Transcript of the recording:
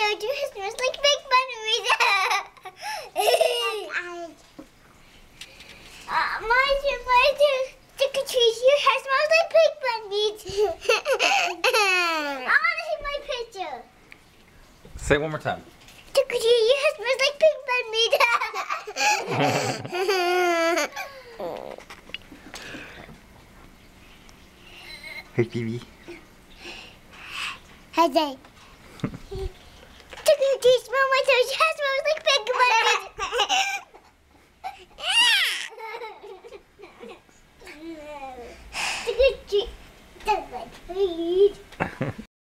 told you it smells like big bunnies. My trick or treat, your hair smells like big bunnies. I want to see my picture. Say it one more time. Trick or treat, your hair smells like big bunnies. Hey, Phoebe. Hey, Jay.